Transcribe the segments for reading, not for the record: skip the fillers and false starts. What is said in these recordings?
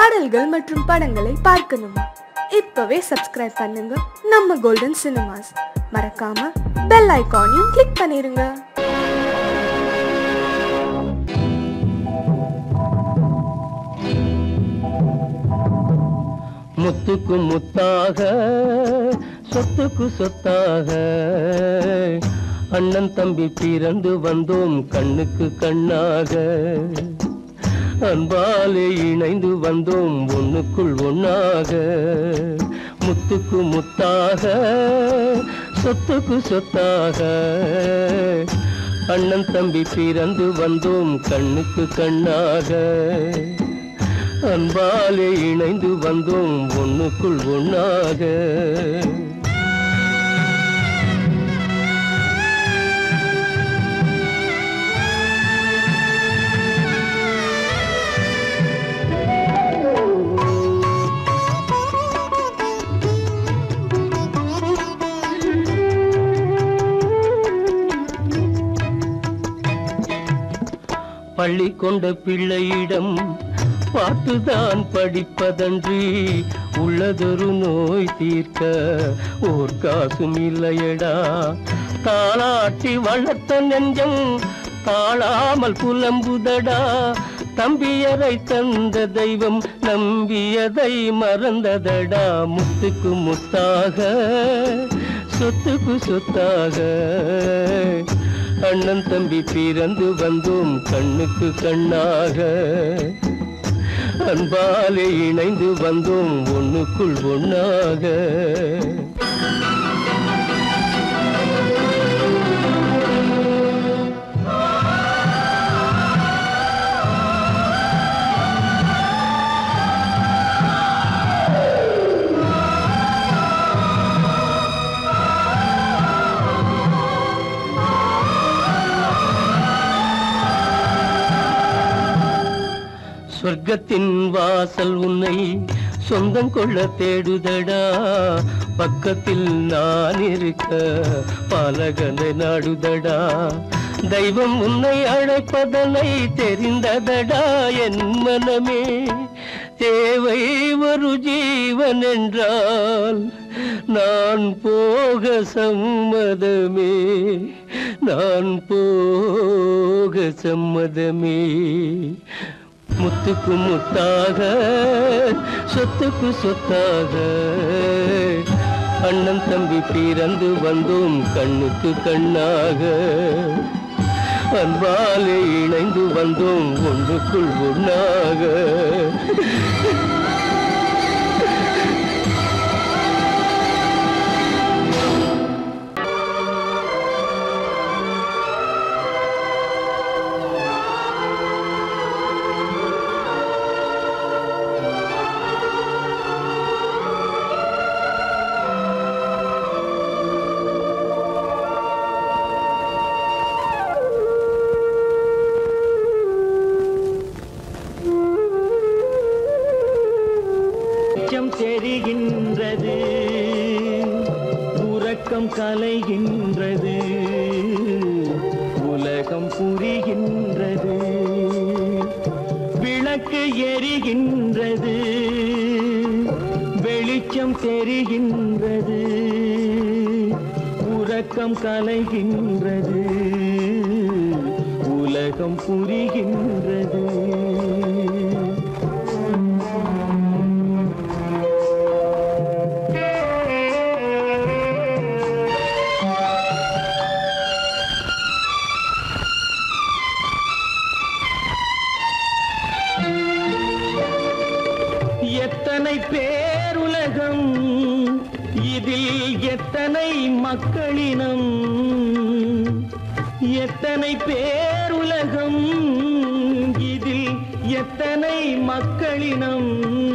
பாடல்கள் மற்றும் படங்களை பார்க்கணுமா? இப்பவே சப்ஸ்கிரைப் பண்ணுங்க நம்ம கோல்டன் சினிமாஸ். மறக்காம பெல் ஐகானையும் கிளிக் பண்ணிருங்க. முத்துக்கு முத்தாக சொத்துக்கு சொத்தாக அண்ணன் தம்பி பிறந்து வந்தோம் கண்ணுக்கு கண்ணாக. அன்பாலே இணைந்து வந்தோம் ஒண்ணுக்குள் ஒண்ணாக. முத்துக்கு முத்தாக சொத்துக்கு சொத்தாக அண்ணன் தம்பி பிறந்து வந்தோம் கண்ணுக்கு கண்ணாக. அன்பாலே இணைந்து வந்தோம் ஒண்ணுக்குள் ஒண்ணாக. பள்ளி கொண்ட பிள்ளையிடம் பாட்டுதான் படிப்பதன்றி உள்ளதொரு நோய் தீர்க்க ஓர் காசும் இல்லையடா. தாளாட்டி வளர்த்த நெஞ்சம் தாழாமல் புலம்புதடா. தம்பியரை தந்த தெய்வம் நம்பியதை மறந்ததடா. முத்துக்கு முத்தாக சொத்துக்கு சொத்தாக அண்ணன் தம்பி பிறந்து வந்தோம் கண்ணுக்கு கண்ணாக. அன்பாலே இணைந்து வந்தோம் ஒண்ணுக்குள் ஒண்ணாக. சொர்க்கத்தின் வாசல் உன்னை சொந்தம் கொள்ள தேடுதடா. பக்கத்தில் நான் இருக்க பாலகனை நாடுதடா. தெய்வம் உன்னை அழைப்பதனை தெரிந்ததடா என் மனமே. தேவை ஒரு ஜீவன் என்றால் நான் போக சம்மதமே. நான் போக சம்மதமே. முத்துக்கு முத்தாக சொத்துக்கு சொத்தாக அண்ணன் தம்பி பிறந்து வந்தோம் கண்ணுக்கு கண்ணாக. அன்பாலே இணைந்து வந்தோம் ஒன்றுக்குள் ஒண்ணாக. தெரிகின்றது உறக்கம் கலைகின்றது உலகம் புரிகின்றது. விளக்கு எரிகின்றது வெளிச்சம் தெரிகின்றது உறக்கம் கலைகின்றது உலகம் புரிகின்றது. எத்தனை பேருலகம் இதில் எத்தனை மக்களினம். எத்தனை பேருலகம் இதில் எத்தனை மக்களினம்.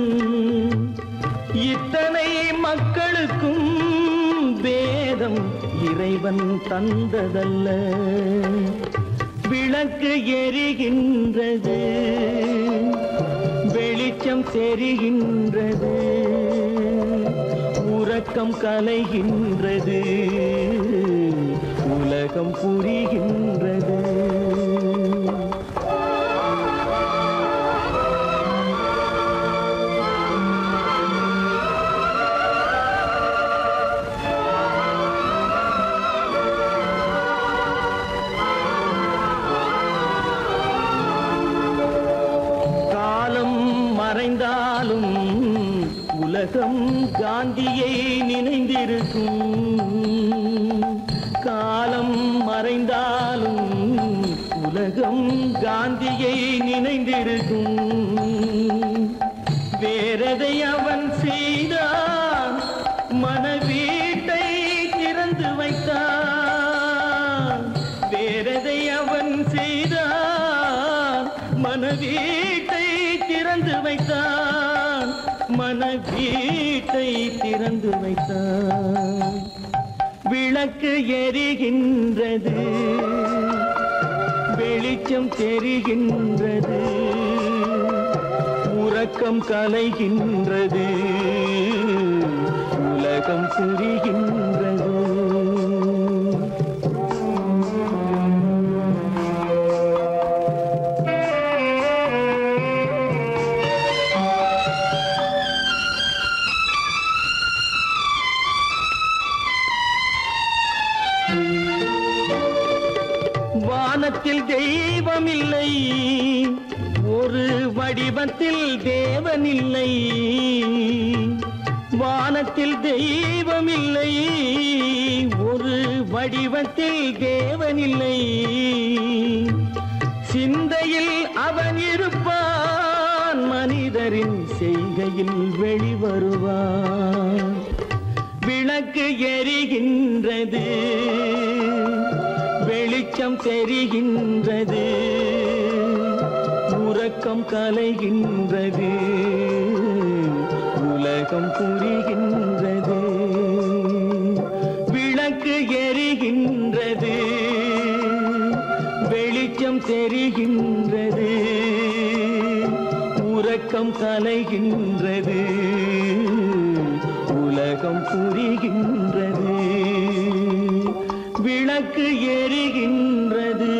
இத்தனை மக்களுக்கும் வேதம் இறைவன் தந்ததல்ல. விளக்கு எரிகின்றது வெளிச்சம் தெரிகின்றது உறக்கம் கலைகின்றது உலகம் புரிகின்றது. மறைந்தாலும் உலகம் காந்தியை நினைந்திருக்கும். காலம் மறைந்தாலும் உலகம் காந்தியை நினைந்திருக்கும். வேறதை அவன் செய்தான், மனவீட்டை திறந்து வைத்தான். வேறதை அவன் செய்தான், மனவீட்டை திறந்து வைத்தான். மனவீட்டை திறந்து வைத்தான். விளக்கு எரிகின்றது, வெளிச்சம் தெரிகின்றது, உறக்கம் கலைகின்றது, உலகம் புரிகின்றது. வானத்தில் தெய்வம் இல்லை, ஒரு வடிவத்தில் தேவன் இல்லை. வானத்தில் தெய்வம் இல்லை, ஒரு வடிவத்தில் தேவன் இல்லை. சிந்தையில் அவன் இருப்பான், மனிதரின் செய்கையில் வெளிவருவான். விளக்கு எரிகின்றது, வெளிச்சம் தெரிகின்றது, உறக்கம் கலைகின்றது, உலகம் புரிகின்றது. விளக்கு எரிகின்றது, வெளிச்சம் தெரிகின்றது, உறக்கம் கலைகின்றது, உலகம் புரிகின்றது. விளக்கு எரிகின்றது.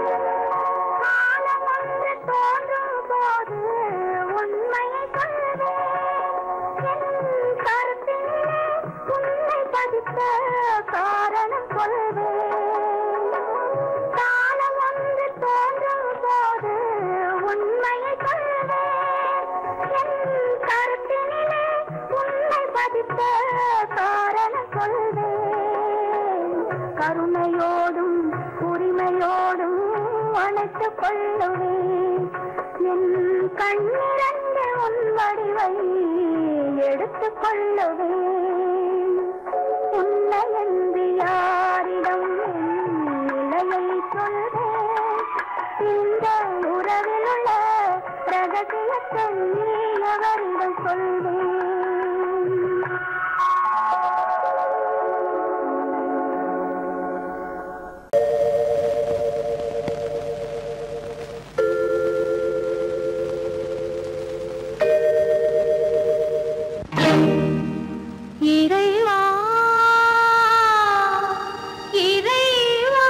உண்மையை சொல்வே வைத்த காரணம் சொல்வேன். கருணையோடும் உரிமையோடும் அணைத்துக் கொள்ளுவேன். என் கண்ணிரண்டு உன் வடிவை எடுத்துக் கொள்ளுவேன். உன்னை என்று யாரிடம் நிலையை சொல்வேன். இந்த உறவில் உள்ள ரகசியத்தை அவரிடம் சொல்வேன். இறைவா இறைவா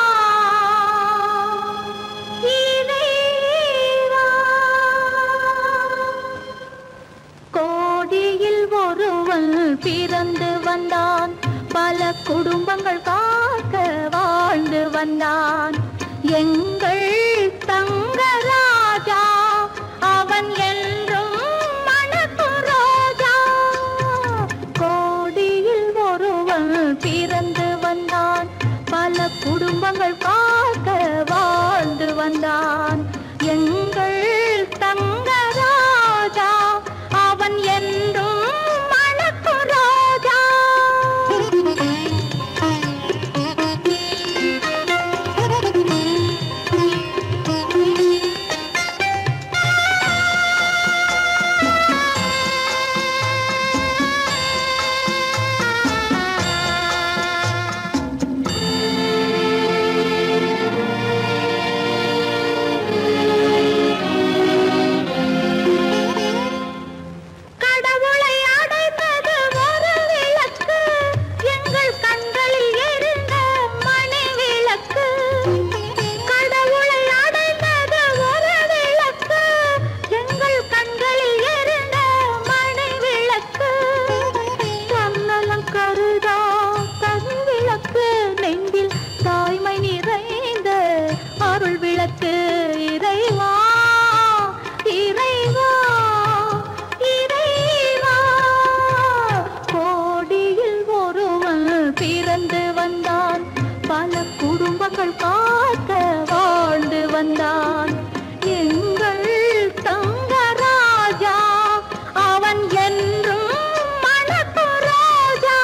இறைவா, கோடியில் ஒருவன் பிறந்து வந்தான், பல குடும்பங்கள் காக்க வாழ்ந்து வந்தான். எங்கள் தங்கராஜா அவன் என்றும் மணக்கும் ரோஜா. கோடியில் ஒருவன் பிறந்து வந்தான், பல குடும்பங்கள் காக்க வாழ்ந்து வந்தான். எங்கள் தங்கராஜா அவன் என்றும் மணக்கும் ரோஜா. கடவுளை அடைந்தது ஒரு விளக்கு, எங்கள் கண்களில் எரிந்த மணி விளக்கு. கடவுளை அடைந்தது ஒரு விளக்கு, எங்கள் கண்களில் எரிந்த மணி விளக்கு. தன்னலம் கருதா தன் விளக்கு, நெஞ்சில் தாய்மை நிறைந்த அருள் விளக்கு. இறைவா இறைவா இறைவா, கோடியில் ஒருவன் பிறந்து வந்தான், பல குடும்பங்கள் காக்க வாழ்ந்து வந்தான். எங்கள் தங்கராஜா அவன் என்றும் மணக்கும் ரோஜா.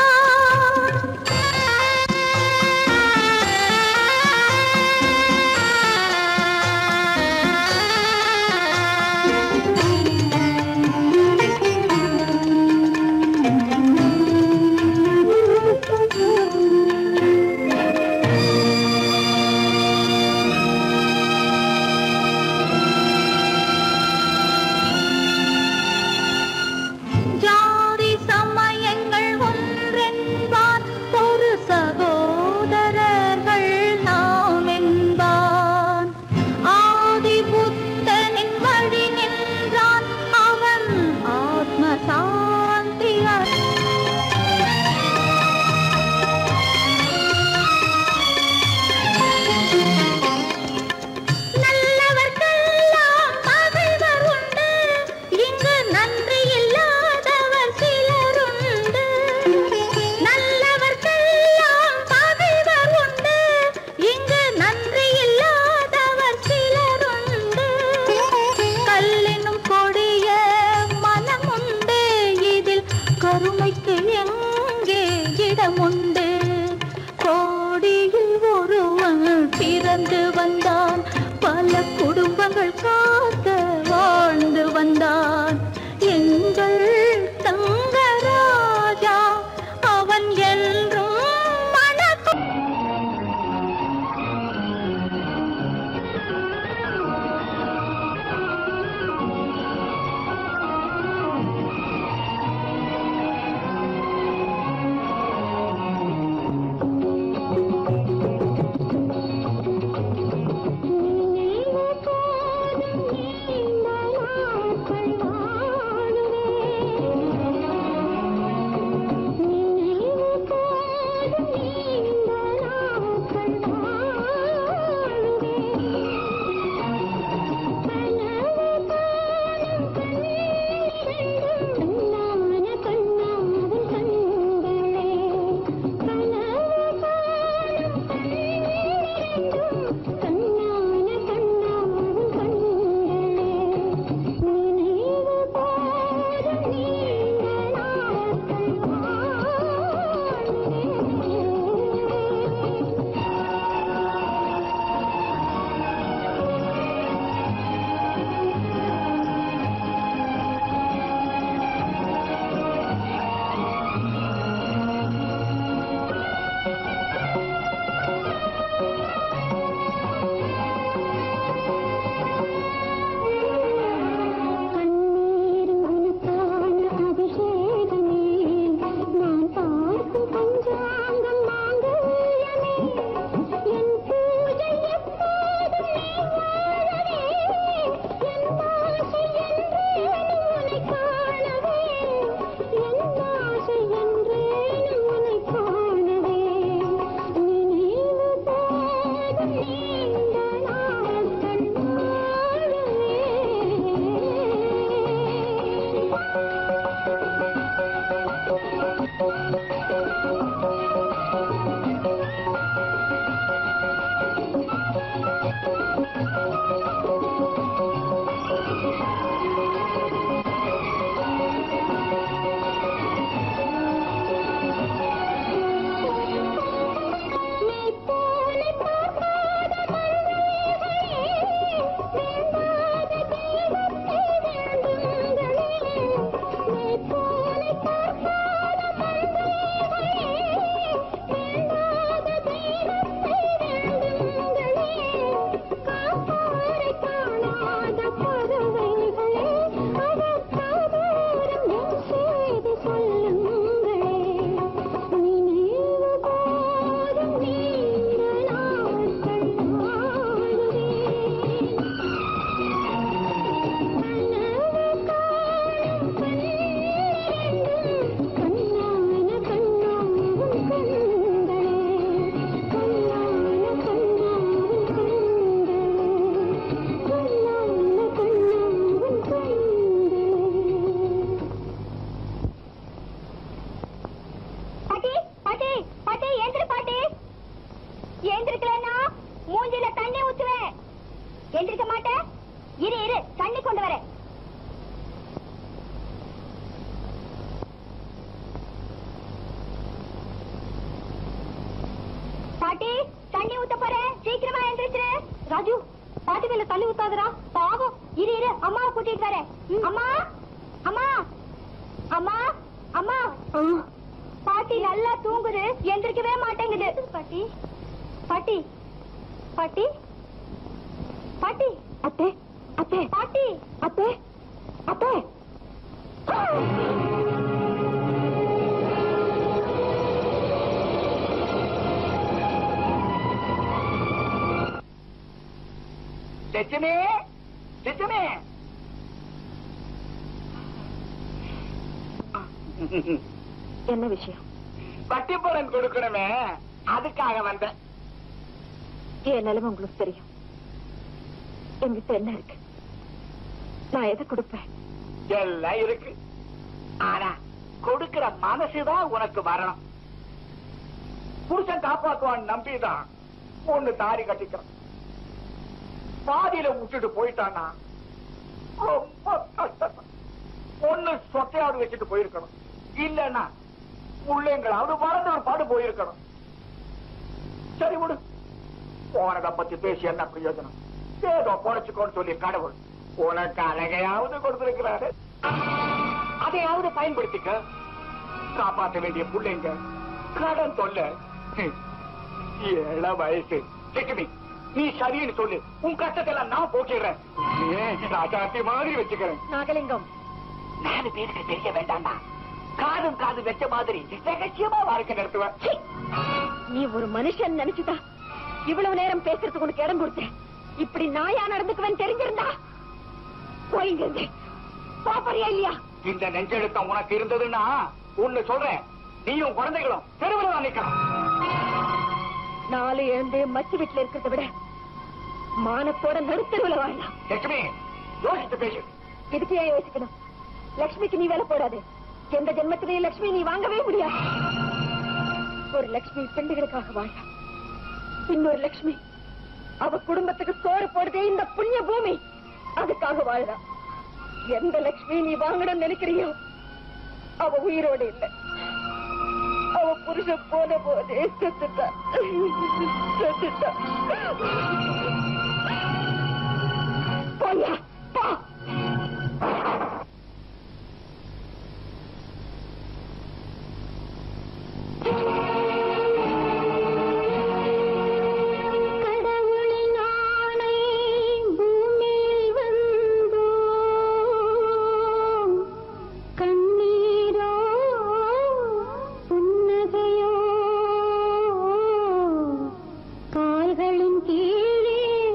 ஜாதி சமயங்கள் ஒன்றென்பான், ஒரு சகோதரர்கள் நாம் என்பான். ஆதி புத்தனின் வழி நின்றான், அவன் ஆத்ம சாந்தி நல்லவர்க்கெல்லாம் பகைவர் உண்டு, இங்கு நன்றி இல்லாதவர் சிலருண்டு. நல்லவர்க்கெல்லாம் பகைவர் உண்டு, இங்கு நன்றி இல்லாதவர் சிலருண்டு. கல்லினும் கொடிய மனம் உண்டு, இதில் கருமைக்கு எங்கே இடமுண்டு. கோடியில் ஒருவன் பிறந்து வந்தான், பல குடும்பங்கள் காக்க வாழ்ந்து வந்தான். எங்கள் தங்கராஜா அவன் என்றும் மணக்கும். நீ போதும் நீண்ட நாட்கள் என்ன விஷயம்? பட்டிப்புறம் கொடுக்கணுமே, அதுக்காக வந்தேன். என் நிலைமை உங்களுக்கு தெரியும். என்கிட்ட என்ன இருக்கு? நான் எதை கொடுப்பேன்? எல்லாம் இருக்கு. ஆனா கொடுக்கிற மனசுதான் உனக்கு வரணும். புருஷன் காப்பாற்றுவான் நம்பிதான் ஒண்ணு தாரி கட்டிக்கிறான். பாதியில விட்டுட்டு போயிட்டான்னா ரொம்ப கஷ்டம். ஒண்ணு சொத்தையாவது வச்சுட்டு போயிருக்கணும், இல்லன்னா முள்ளைங்களாவது பறந்து ஒரு பாடு போயிருக்கணும். சரி விடு, போனதை பத்தி பேசி என்ன பிரயோஜனம்? ஏதோ பொழைச்சுக்கோன்னு சொல்லி கடவுள் உனக்கு அழகையாவது கொடுத்திருக்கிறாரு. அதையாவது பயன்படுத்திக்க. காப்பாற்ற வேண்டிய பிள்ளைங்க, கடன் தொல்லை, 7 வயசு. லட்சுமி, நீ சரின்னு சொல்லு, உன் கஷ்டத்தெல்லாம் நான் போக்கிடுறேன். ராஜாத்தி மாதிரி வச்சுக்கிறேன். நாகலிங்கம், 4 பேருக்கு தெரிய வேண்டாம்டா. காதும் காது வச்ச மாதிரி ரகசியமா வாழ்க்கை நடத்துவேன். நீ ஒரு மனுஷன் நினைச்சுதா இவ்வளவு நேரம் பேசுறதுக்கு உனக்கு இடம் கொடுத்தேன். இப்படி நாயா நடந்துக்குவேன் தெரிஞ்சிருந்தா போயிங்க. பாப்பறியா இல்லையா? இந்த நெஞ்செழுத்தம் உனக்கு இருந்ததுன்னா ஒண்ணு சொல்றேன், நீயும் குழந்தைகளும் தெருவில் தான் நிக்கலாம். 4 எழுந்து மச்சு வீட்டுல இருக்கிறத விட மானத்தோட நடுத்தருவில் வாழலாம். லட்சுமி, யோசித்து பேசு. இதுக்கு ஏன் யோசிக்கணும்? லட்சுமிக்கு நீ வேலை போடாது. எந்த ஜென்மத்திலேயே லட்சுமி நீ வாங்கவே முடியாது. ஒரு லட்சுமி பெண்களுக்காக வாழ, இன்னொரு லட்சுமி அவ குடும்பத்துக்கு சோறு போடுதே இந்த புண்ணிய பூமி, அதுக்காக வாழறா. எந்த லட்சுமி நீ வாங்கணும்னு நினைக்கிறியோ அவ உயிரோடு இல்லை. அவ புருஷன் போன போதே செத்துட்டா. போயா பா. கடவுளின் ஆணை பூமியில் வந்தோ, கண்ணீரோ புன்னகையோ கால்களின் கீழே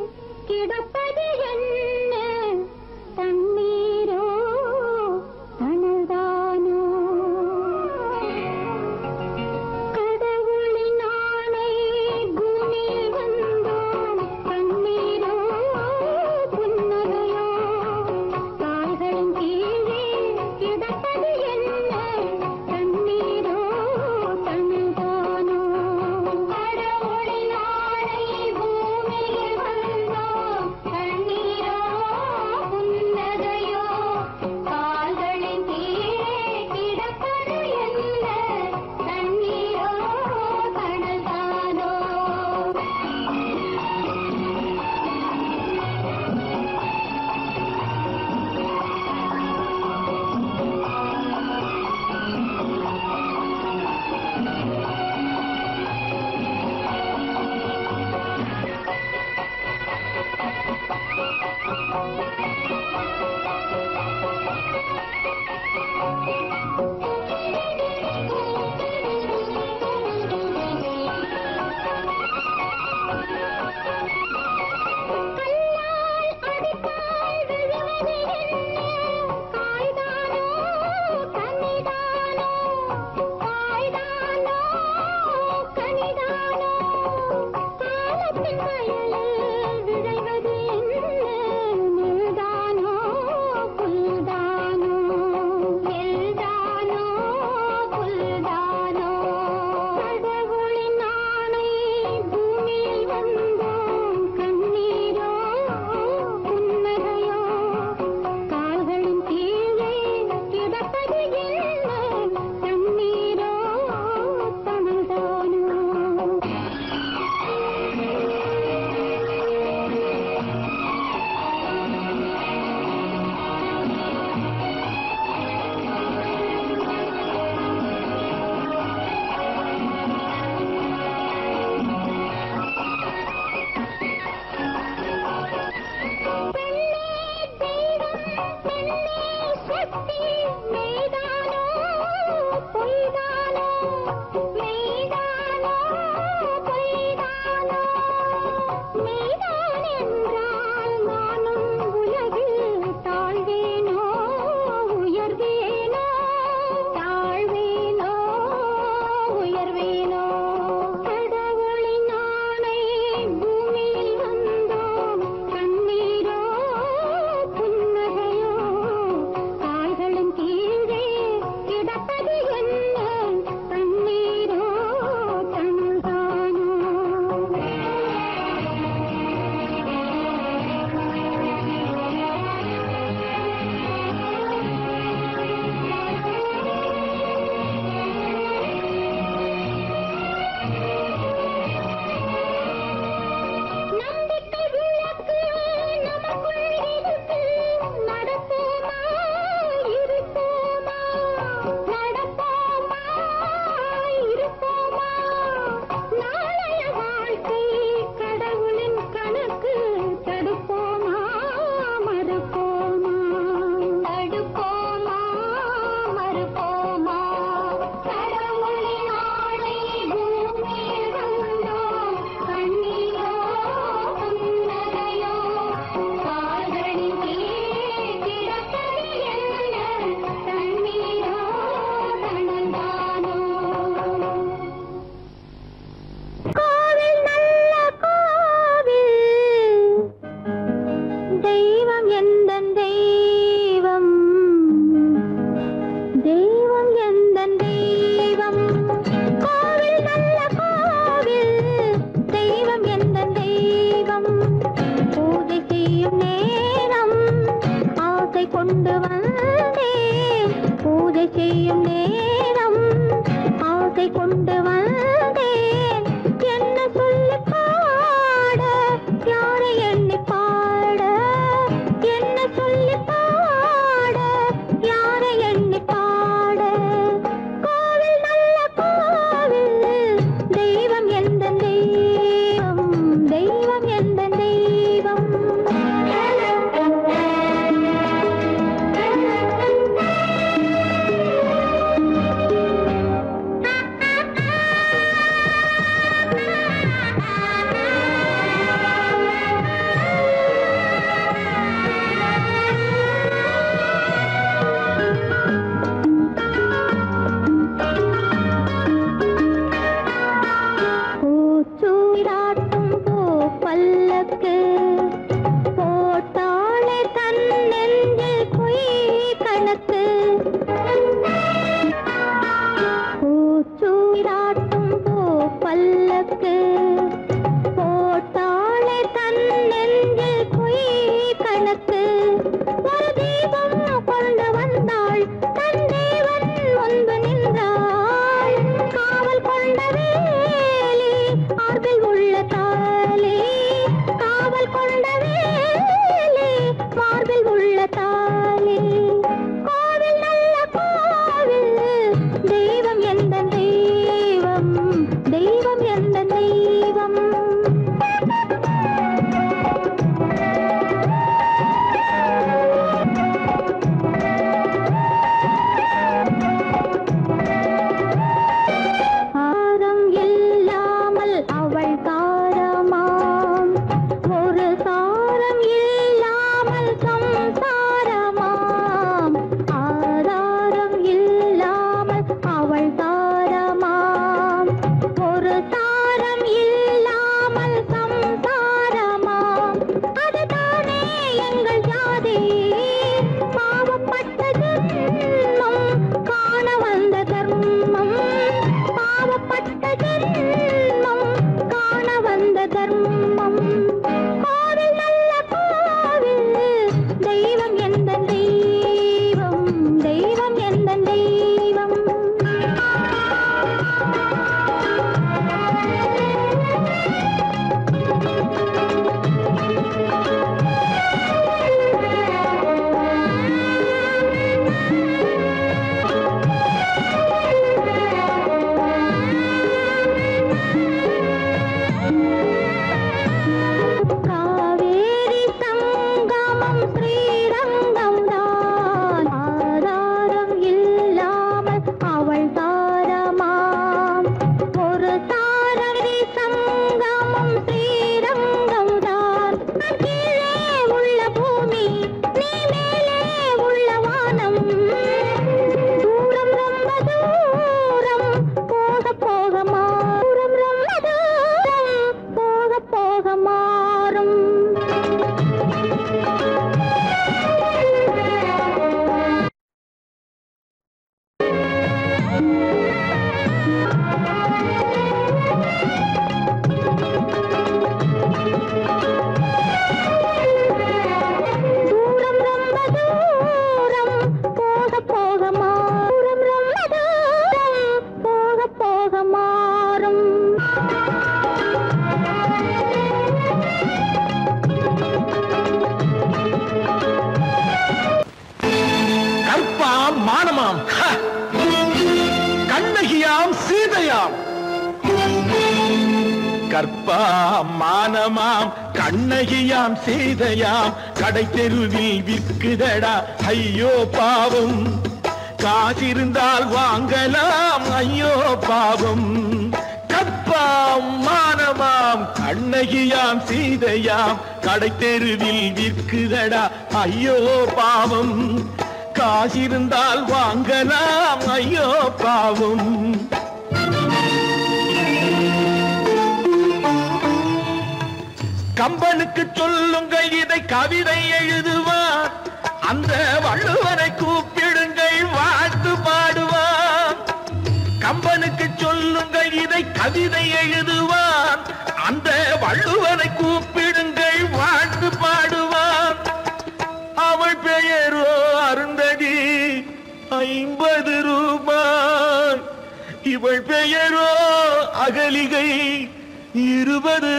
விளைவது என்ன கற்பாம் மானமாம் கண்ணகியாம் சீதையாம் கடை தெருவில் விற்குதடா ஐயோ பாவம் காசிருந்தால் வாங்கலாம் ஐயோ பாவம் கற்பாம் மானமாம் கண்ணகியாம் சீதையாம் கடை தெருவில் விற்குதடா ஐயோ பாவம் காசிருந்தால் வாங்கலாம் ஐயோ பாவம் கம்பனுக்கு சொல்லுங்கள் இதை கவிதை எழுதுவான் அந்த வள்ளுவனை கூப்பிடுங்கள் வாழ்த்து பாடுவான் கம்பனுக்கு சொல்லுங்கள் இதை கவிதை எழுதுவான் அந்த வள்ளுவனை கூப்பிடுங்கள் வாழ்த்து பாடுவான் அவள் பெயரோ அருந்ததி 50 ரூபாய் இவள் பெயரோ அகலிகை 20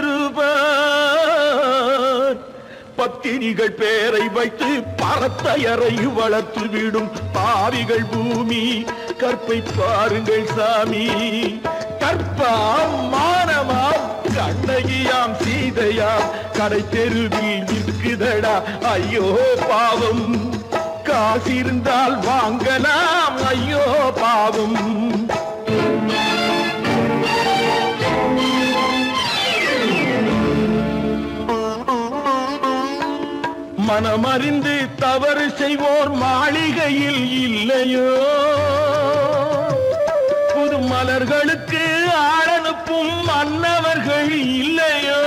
ரூபாய் பத்தினிகள் பேரை வைத்து பரத்தையரை வளர்த்து விடும் பாவிகள் பூமி கற்பை பாருங்கள் சாமி கற்பாம் மானமாம் கண்ணகியாம் சீதையாம் கடை தெருவில் விற்குதடா ஐயோ பாவம் காசிருந்தால் வாங்கலாம் ஐயோ பாவம் மனமறிந்து தவறு செய்வோர் மாளிகையில் இல்லையோ புது மலர்களுக்கு ஆளனுப்பும் மன்னவர்கள் இல்லையோ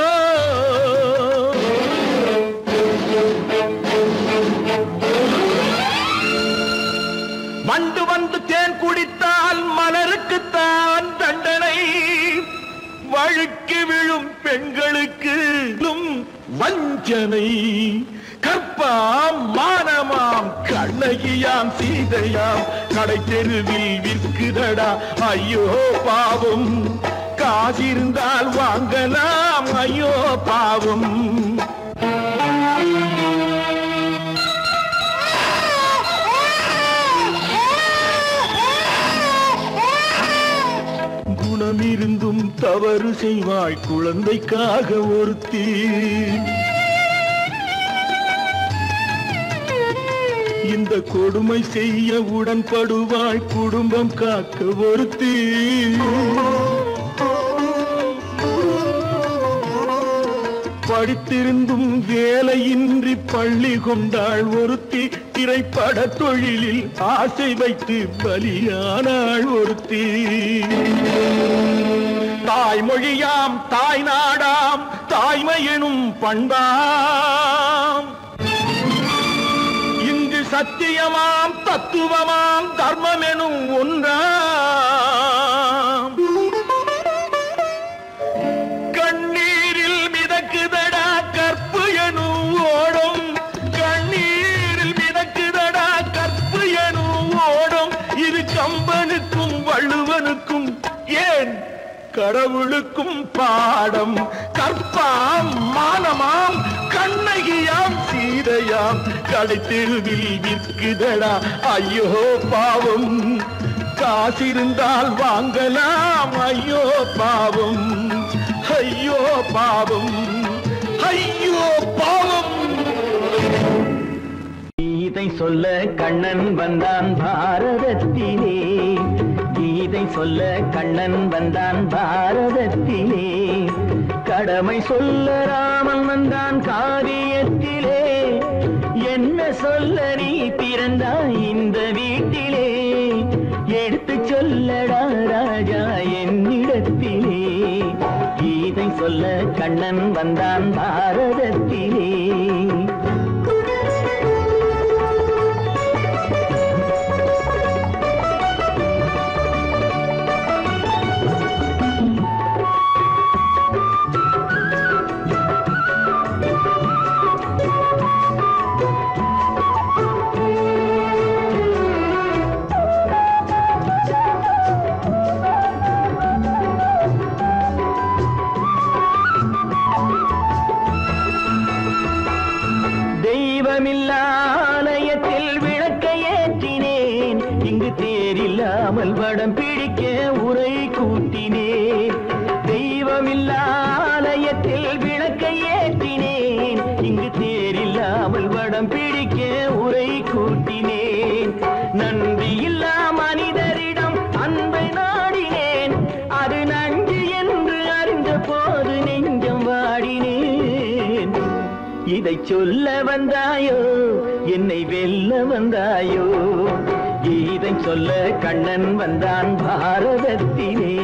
வண்டு வந்து தேன் குடித்தால் மலருக்குத்தான் தண்டனை வழுக்கி விழும் பெண்களுக்கு வஞ்சனை கற்பாம் மானமாம் கண்ணகியாம் சீதையாம் கடை தெருவில் விற்குதடா ஐயோ பாவம் காசிருந்தால் வாங்கலாம் ஐயோ பாவம் குணமிருந்தும் தவறு செய்வாய் குழந்தைக்காக ஒருத்தி இந்த கொடுமை செய்ய உடன்படுவாய் குடும்பம் காக்க ஒருத்தி படித்திருந்தும் வேலையின்றி பள்ளி கொண்டாள் ஒருத்தி திரைப்பட தொழிலில் ஆசை வைத்து பலியானாள் ஒருத்தி தாய்மொழியாம் தாய் நாடாம் தாய்மையெனும் பண்பாம் சத்தியமாம் தத்துவமாம் தர்மம் எனும் ஒன்றாம் கண்ணீரில் மிதக்குதடா கற்பு எனும் ஓடும் கண்ணீரில் மிதக்குதடா கற்பு எனும் ஓடும் இது கம்பனுக்கும் வள்ளுவனுக்கும் ஏன் கடவுளுக்கும் பாடம் கற்பாம் மானமாம் கண்ணகியாம் சீதையாம் கடை தெருவில் விற்குதடா ஐயோ பாவம் காசிருந்தால் வாங்கலாம் ஐயோ பாவம் ஐயோ பாவம் ஐயோ பாவம் கீதை சொல்ல கண்ணன் வந்தான் பாரதத்திலே கீதை சொல்ல கண்ணன் வந்தான் பாரதத்திலே கடமை சொல்ல ராமன் வந்தான் காவியத்திலே என்ன சொல்ல நீ பிறந்தாய் இந்த வீட்டிலே எடுத்து சொல்லடா ராஜா என்னிடத்திலே கீதை சொல்ல கண்ணன் வந்தான் பாரதத்திலே ஆலயத்தில் விளக்கை ஏற்றினேன் இங்கு தேரில்லாமல் வடம் பிடிக்க உரை கூட்டினேன் தெய்வமில்லா இல்லாமல் வடம் பிடிக்க உரை கூட்டினேன். நன்றி இல்லா மனிதரிடம் அன்பை நாடினேன். அது நன்றி என்று அறிந்த போது நெஞ்சம் வாடினேன். இதை சொல்ல வந்தாயோ, என்னை வெல்ல வந்தாயோ? இதை சொல்ல கண்ணன் வந்தான் பாரதத்திலே.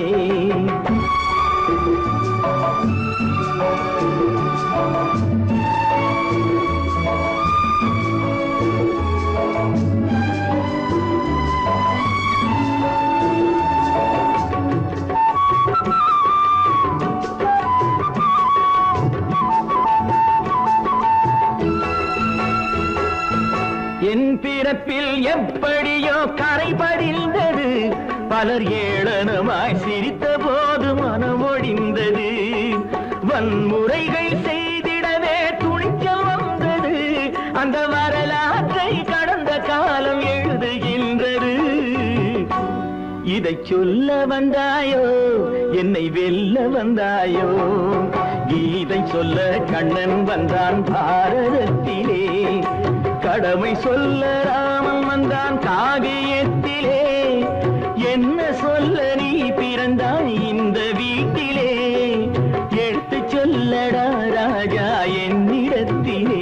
என் பிறப்பில் எப்படியோ கரை படிந்தது. பலர் ஏளனமாய் சிரித்த போது மனம் ஒடிந்தது. வன்முறைகள் செய்திடவே துணிச்சல் வந்தது. அந்த வரலாற்றை கடந்த காலம் எழுதுகின்றது. இதை சொல்ல வந்தாயோ, என்னை வெல்ல வந்தாயோ? கீதை சொல்ல கண்ணன் வந்தான் பாரதத்திலே. கடமை சொல்ல ராமன் வந்தான் காவியத்திலே. என்ன சொல்ல நீ பிறந்தாய் இந்த வீட்டிலே? எடுத்து சொல்லடா ராஜா என்னிடத்திலே.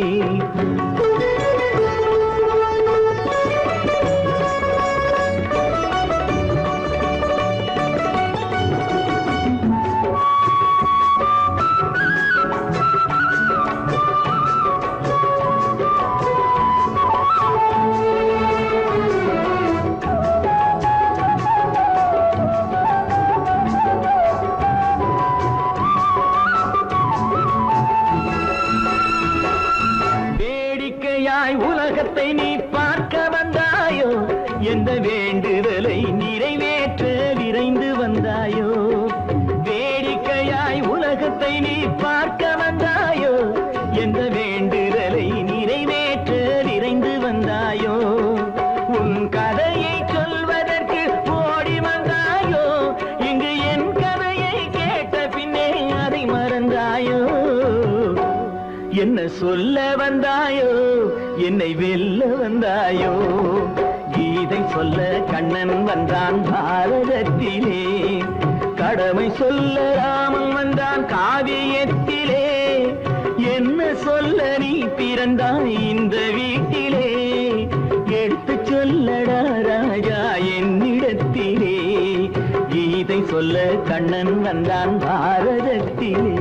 உலகத்தை நீ பார்க்க வந்தாயோ? எந்த வேண்டுதலை நிறைவேற்ற விரைந்து வந்தாயோ? வேடிக்கையாய் உலகத்தை நீ பார்க்க வந்தாயோ? எந்த வேண்டுதலை நிறைவேற்ற விரைந்து வந்தாயோ? உன் கதையை சொல்வதற்கு ஓடி வந்தாயோ? இங்கு என் கதையை கேட்ட பின்னே அதை மறந்தாயோ? என்ன சொல்ல வந்தாயோ, என்னை வெல்ல வந்தாயோ? கீதை சொல்ல கண்ணன் வந்தான் பாரதத்திலே. கடமை சொல்ல ராமன் வந்தான் காவியத்திலே. என்ன சொல்ல நீ பிறந்தாய் இந்த வீட்டிலே? எடுத்து சொல்லடா ராஜா என்னிடத்திலே. கீதை சொல்ல கண்ணன் வந்தான் பாரதத்திலே.